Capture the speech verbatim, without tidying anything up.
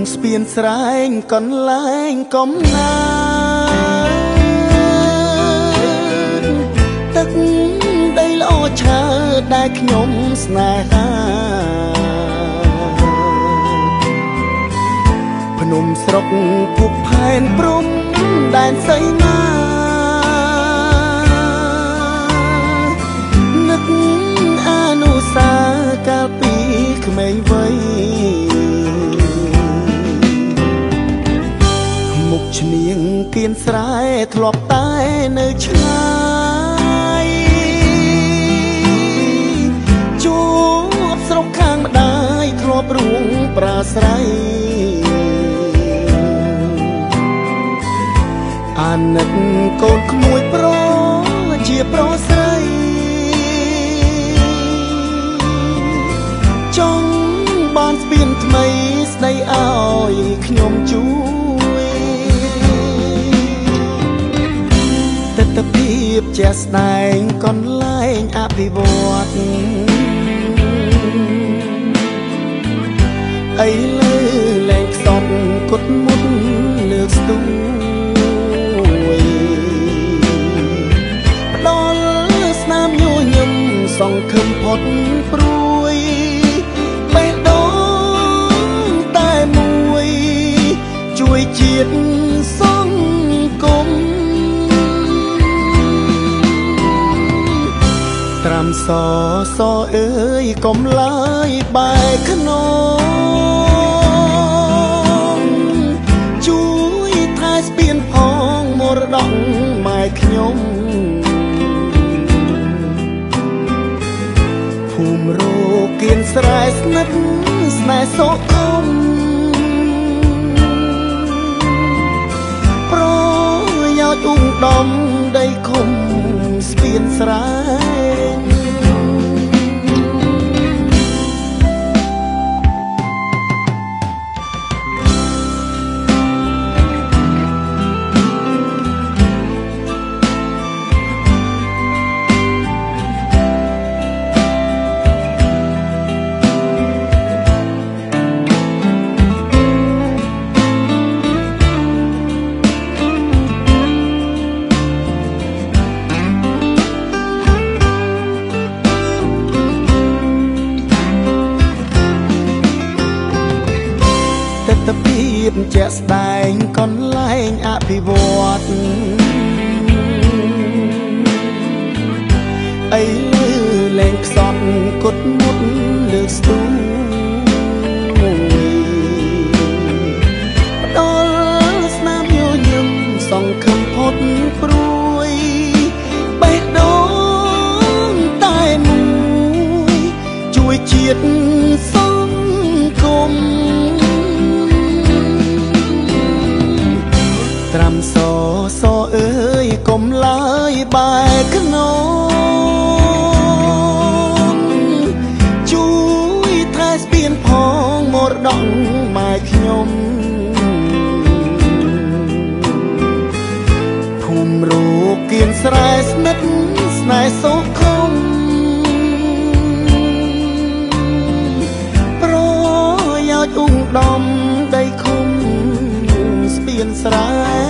ស្ពានស្រែងកន្លែងកំណាទឹកដីល្អឆើតដែលខ្ញុំស្នេហាភ្នំស្រុកភពផែនព្រំដែនសីមានឹកអនុស្សាវរីយ៍កាលពីក្មេងវ័យមុខឈ្នៀងគៀនស្រែធ្លាប់តែនៅឆ្ងាយជួបស្រុកខាងម្ដាយធ្លាប់រួងប្រាស្រ័យអាណិតកូនក្មួយប្រុសជាប្រុសស្រីចង់បានស្ពានថ្មីស្ដីឲ្យខ្ញុំជួយទិដ្ឋភាពជាក់ស្ដែងកន្លែងអភិវឌ្ឍអីលើលែងខ្សត់គុតមុតលើកស្ទួយផ្ដល់ស្នាមញញឹមសង្ឃឹមផុតព្រួយបេះដូងតែមួយជួយជាតិសង្គមត្រាំសសអើយកុំឡើយបែកខ្នងជួយថែស្ពានផងមរតកម៉ែខ្ញុំភូមិរកគៀនស្រែស្និទ្ធស្នេហ៍សុខមប្រយោជន៍ឧត្តមដីឃុំស្ពានស្រែងទិដ្ឋភាពជាក់ស្ដែងកន្លែងអភិវឌ្ឍអីលើលែងខ្សត់គុតមុតលើស្ទួយផ្ដល់ស្នាមញញឹមសង្ឃឹមផុតព្រួយបេះដូងតែមួយជួយជាតិសង្គមត្រាំសសអើយកុំឡើយបែកខ្នងជួយថែស្ពានផងមរតកម៉ែខ្ញុំភូមិរកគៀនស្រែស្និទ្ធស្នេហ៍សុខមប្រយោជន៍ឧត្តមដីឃុំស្ពានស្រែ